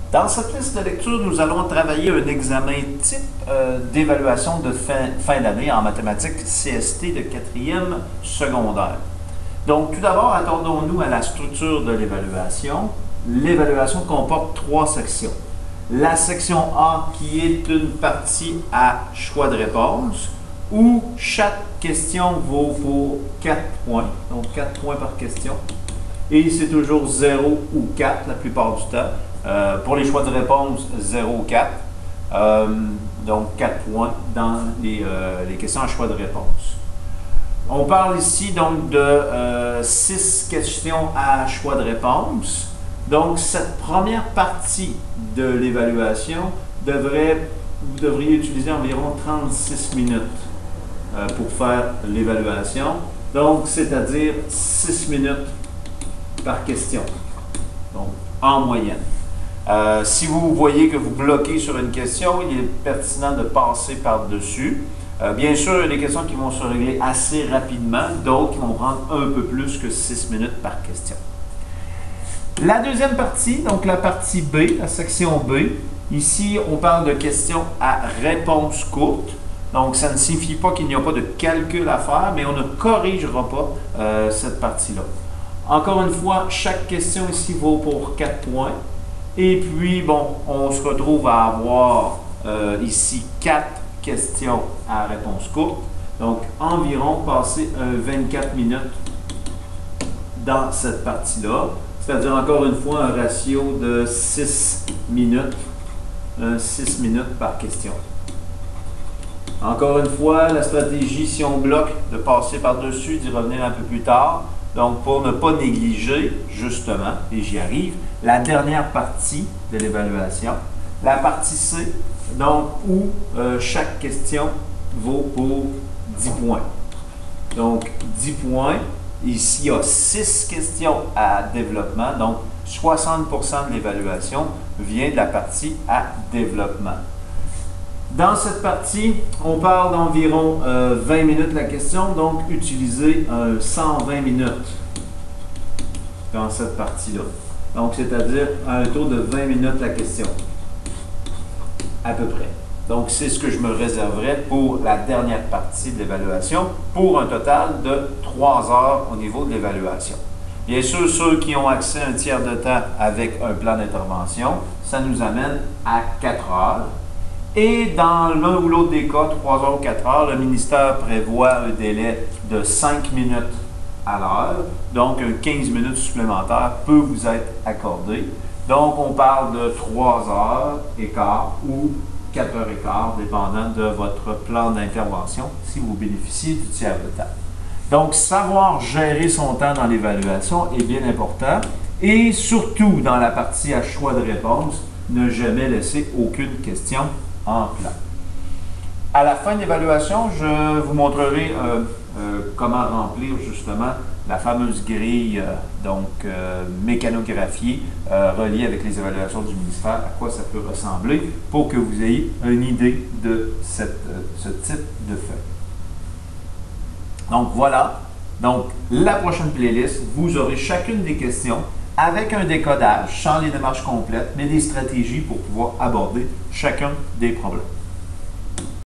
Dans cette liste de lecture, nous allons travailler un examen type d'évaluation de fin d'année en mathématiques CST de 4e secondaire. Donc, tout d'abord, attendons-nous à la structure de l'évaluation. L'évaluation comporte 3 sections. La section A, qui est une partie à choix de réponse, où chaque question vaut pour 4 points, donc 4 points par question. Et c'est toujours 0 ou 4 la plupart du temps. Pour les choix de réponse, 0 ou 4. Donc 4 points dans les questions à choix de réponse. On parle ici donc de 6 questions à choix de réponse. Donc cette première partie de l'évaluation, vous devriez utiliser environ 36 minutes pour faire l'évaluation. Donc c'est-à-dire 6 minutes par question, donc en moyenne. Si vous voyez que vous bloquez sur une question, il est pertinent de passer par-dessus. Bien sûr, il y a des questions qui vont se régler assez rapidement, d'autres qui vont prendre un peu plus que 6 minutes par question. La deuxième partie, donc la partie B, la section B, ici on parle de questions à réponse courte. Donc ça ne signifie pas qu'il n'y a pas de calcul à faire, mais on ne corrigera pas cette partie-là. Encore une fois, chaque question ici vaut pour 4 points. Et puis, bon, on se retrouve à avoir ici 4 questions à réponse courte. Donc, environ passer 24 minutes dans cette partie-là. C'est-à-dire, encore une fois, un ratio de 6 minutes. 6 minutes par question. Encore une fois, la stratégie, si on bloque, de passer par-dessus, d'y revenir un peu plus tard. Donc, pour ne pas négliger, justement, et j'y arrive, la dernière partie de l'évaluation, la partie C, donc où chaque question vaut pour 10 points. Donc, 10 points. Ici, il y a 6 questions à développement, donc 60% de l'évaluation vient de la partie à développement. Dans cette partie, on parle d'environ 20 minutes la question, donc utilisez 120 minutes dans cette partie-là. Donc, c'est-à-dire un taux de 20 minutes la question, à peu près. Donc, c'est ce que je me réserverais pour la dernière partie de l'évaluation, pour un total de 3 heures au niveau de l'évaluation. Bien sûr, ceux qui ont accès à un tiers de temps avec un plan d'intervention, ça nous amène à 4 heures. Et dans l'un ou l'autre des cas, 3 heures ou 4 heures, le ministère prévoit un délai de 5 minutes à l'heure. Donc, un 15 minutes supplémentaire peut vous être accordé. Donc, on parle de 3 heures et quart ou 4 heures et quart, dépendant de votre plan d'intervention, si vous bénéficiez du tiers de temps. Donc, savoir gérer son temps dans l'évaluation est bien important. Et surtout, dans la partie à choix de réponse, ne jamais laisser aucune question en plan. À la fin de l'évaluation, je vous montrerai comment remplir justement la fameuse grille mécanographiée reliée avec les évaluations du ministère, à quoi ça peut ressembler pour que vous ayez une idée de ce type de feuille. Donc voilà, donc la prochaine playlist, vous aurez chacune des questions avec un décodage, sans les démarches complètes, mais des stratégies pour pouvoir aborder chacun des problèmes.